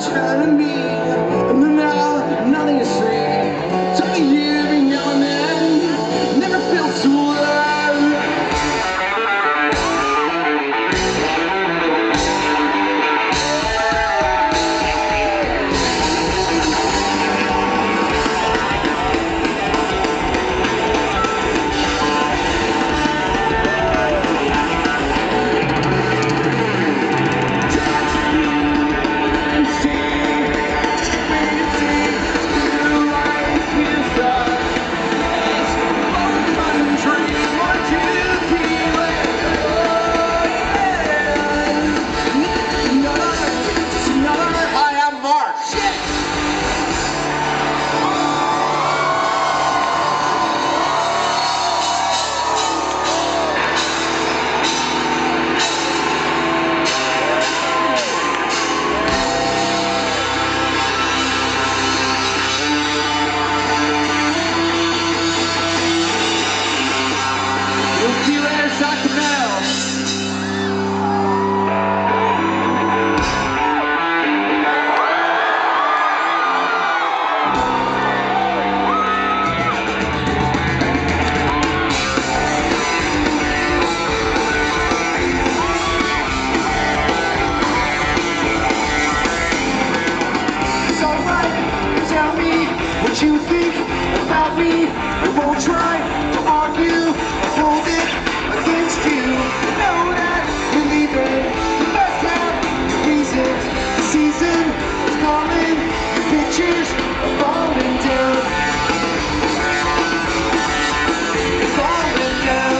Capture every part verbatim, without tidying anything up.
trying to be, and then now nothing is free. Tell me you every now and then, never felt so alive. You think about me, I won't try to argue or hold it against you. Know that we're leaving, you must have your reasons. The season is calling, your pictures are falling down. They're falling down.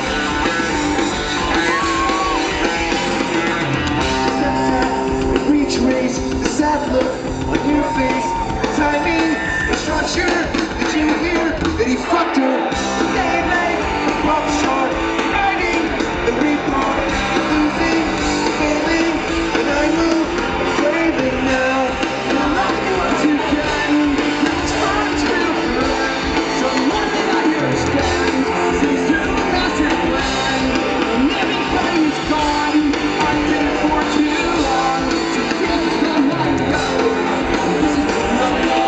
The sunset, the reach race, the sad look on your face, the timing. Structure, did you hear that he fucked her? They made a pop shot, riding the report, losing, failing, and I move, I'm craving now. And I'm not going to gain, it's fun to learn. So one thing I understand, is to master plan. And everybody's gone, I've been for too long. So this is how I go, this is how I go.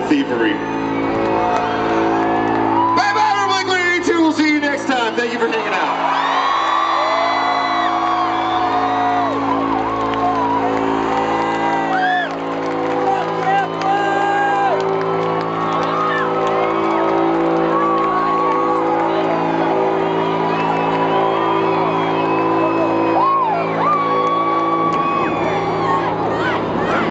thievery. Bye bye, Blink one eighty-two. We'll see you next time. Thank you for hanging out.